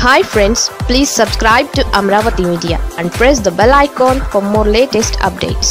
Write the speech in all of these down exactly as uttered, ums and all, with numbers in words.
Hi friends, please subscribe to Amaravathi Media and press the bell icon for more latest updates.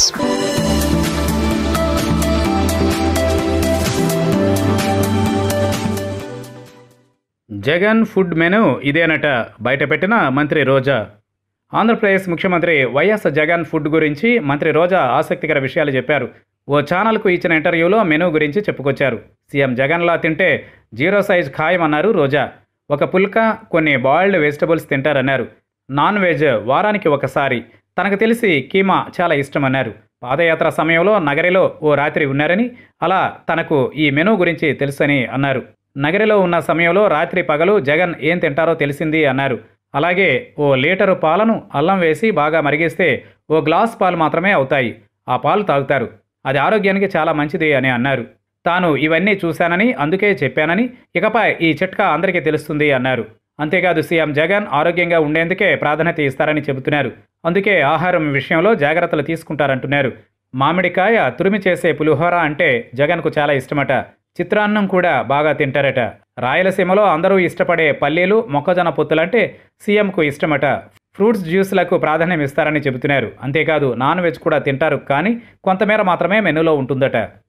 Jagan food menu ఇదేనట బయటపెట్టిన మంత్రి రోజా. ఆంధ్రప్రదేశ్ ముఖ్యమంత్రి YS Jagan food గురించి మంత్రి రోజా ఆసక్తికర విషయాలు చెప్పారు. ఓ ఛానల్కు ఇచ్చిన ఇంటర్వ్యూలో మెనూ గురించి చెప్పుకొచ్చారు. సీఎం జగన్లా తింటే జీరో సైజ్ ఖాయమన్నారు రోజా. ఒక పుల్కా, కొన్ని బాయిల్డ్ వెజిటబుల్స్ తింటారన్నారు. నాన్ వెజ్ వారానికి ఒకసారి. తనకు తెలిసి కీమా చాలా ఇష్టమన్నారు. పాదయాత్ర సమయంలో నగరిలో ఓ రాత్రి ఉన్నారని, అలా తనకు ఈ మెనూ గురించి తెలుసని అన్నారు. నగరిలో ఉన్న సమయంలో రాత్రి పగలు జగన్ ఏం తింటారో తెలిసింది అన్నారు. అలాగే ఓ లీటరు పాలను అల్లం వేసి బాగా మరిగిస్తే ఓ గ్లాస్ పాలు మాత్రమే అవుతాయి. ఆ పాలు తాగుతారు. అది ఆరోగ్యానికి చాలా మంచిది అని అన్నారు. తాను ఇవన్నీ చూశానని, అందుకే చెప్పానని, ఇకపై ఈ చిట్కా అందరికీ తెలుస్తుంది అన్నారు. అంతేకాదు సీఎం జగన్ ఆరోగ్యంగా ఉండేందుకే ప్రాధాన్యత ఇస్తారని చెబుతున్నారు. అందుకే ఆహారం విషయంలో జాగ్రత్తలు తీసుకుంటారంటున్నారు. మామిడికాయ తురిమి చేసే పులిహోర అంటే జగన్కు చాలా ఇష్టమట. చిత్రాన్నం కూడా బాగా తింటారట. రాయలసీమలో అందరూ ఇష్టపడే పల్లీలు, మొక్కజొన్న పొత్తులంటే సీఎంకు ఇష్టమట. ఫ్రూట్స్ జ్యూస్లకు ప్రాధాన్యం ఇస్తారని చెబుతున్నారు. అంతేకాదు నాన్ వెజ్ కూడా తింటారు, కానీ కొంతమేర మాత్రమే మెనూలో ఉంటుందట.